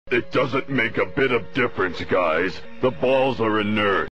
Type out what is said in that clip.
It doesn't make a bit of difference, guys. The balls are inert.